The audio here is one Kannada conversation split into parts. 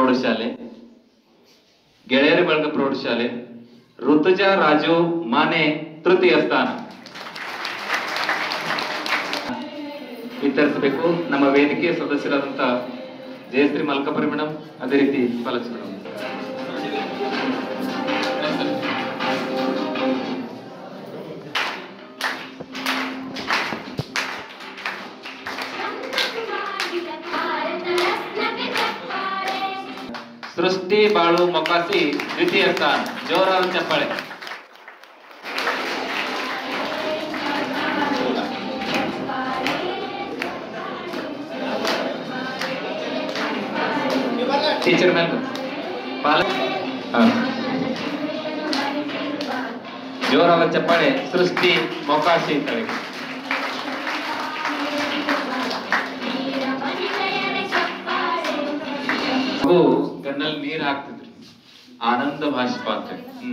ಪ್ರೌಢಶಾಲೆ, ಗೆಳೆಯರ ಬಳಗ ಪ್ರೌಢಶಾಲೆ, ಋತುಜಾ ರಾಜು ಮಾನೆ ತೃತೀಯ ಸ್ಥಾನ ವಿತರಿಸಬೇಕು. ನಮ್ಮ ವೇದಿಕೆಯ ಸದಸ್ಯರಾದಂತ ಜಯಶ್ರೀ ಮಲ್ಕಾಪುರಿ ಮೇಡಮ್, ಅದೇ ರೀತಿ ಫಲಶ್ರೀ ಮೇಡಮ್. ಸೃಷ್ಟಿ ಬಾಳು ಮೊಕಾಸಿ ದ್ವಿತೀಯ ಸ್ಥಾನ. ಜೋರಾದ ಚಪ್ಪಾಳೆ. ಟೀಚರ್ ಮೇಲೆ ಜೋರಾದ ಚಪ್ಪಾಳೆ. ಸೃಷ್ಟಿ ಮೊಕಾಸಿ ಕಡೆಗೆ. ಗನ್ನಲ್ಲಿ ನೀರು ಹಾಕ್ತಿದ್ರಿ, ಆನಂದ ಭಾಷಪಾತ.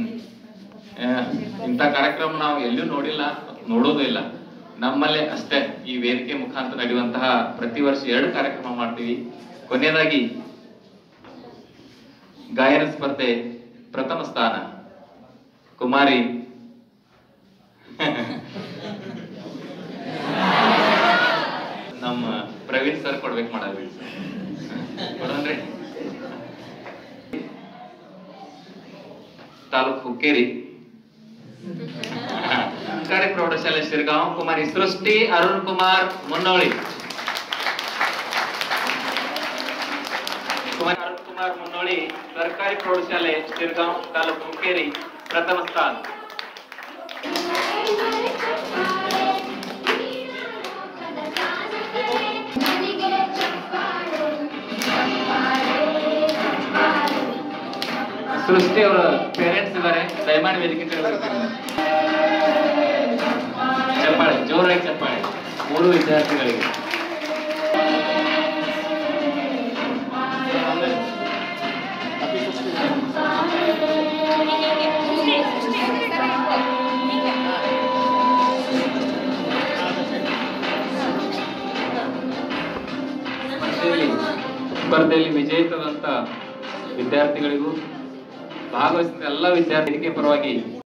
ಇಂಥ ಕಾರ್ಯಕ್ರಮ ನಾವು ಎಲ್ಲೂ ನೋಡಿಲ್ಲ, ನೋಡೋದು ಇಲ್ಲ. ನಮ್ಮಲ್ಲೇ ಅಷ್ಟೇ ಈ ವೇದಿಕೆ ಮುಖಾಂತರ ನಡೆಯುವಂತಹ ಪ್ರತಿ ವರ್ಷ 2 ಕಾರ್ಯಕ್ರಮ ಮಾಡ್ತೀವಿ. ಕೊನೆಯದಾಗಿ ಗಾಯನ ಸ್ಪರ್ಧೆ ಪ್ರಥಮ ಸ್ಥಾನ ಕುಮಾರಿ ನಮ್ಮ ಪ್ರವೀಣ್ ಸರ್ ಕೊಡ್ಬೇಕು ಮಾಡೋದ್ರಿ. ಕೊಡೋನ್ರಿ. ತಾಲೂಕು ಹುಕ್ಕೇರಿ ಸರ್ಕಾರಿ ಪ್ರೌಢಶಾಲೆ ಶಿರಗಾಂವ್ ಕುಮಾರಿ ಸೃಷ್ಟಿ ಅರುಣ್ ಕುಮಾರ್ ಮುನ್ನೋಳಿ. ಕುಮಾರಿ ಅರುಣ್ ಕುಮಾರ್ ಮುನ್ನೋಳಿ, ಸರ್ಕಾರಿ ಪ್ರೌಢಶಾಲೆ ಶಿರಗಾಂವ್ ತಾಲೂಕು ಹುಕ್ಕೇರಿ, ಪ್ರಥಮ ಸ್ಥಾನ. ಸೃಷ್ಟಿ ಅವರ ಪೇರೆಂಟ್ಸ್ ಇದ್ದಾರೆ, ದಯಮಾಡಿ ವೇದಿಕೆ ಚಪ್ಪಾಳೆ, ಜೋರಾಗಿ ಚಪ್ಪಾಳೆ 3 ವಿದ್ಯಾರ್ಥಿಗಳಿಗೆ. ಸ್ಪರ್ಧೆಯಲ್ಲಿ ವಿಜೇತರಾದಂತ ವಿದ್ಯಾರ್ಥಿಗಳಿಗೂ ಭಾಗವಹಿಸಿದ ಎಲ್ಲ ವಿದ್ಯಾರ್ಥಿಗಳಿಗೆ ಪರವಾಗಿ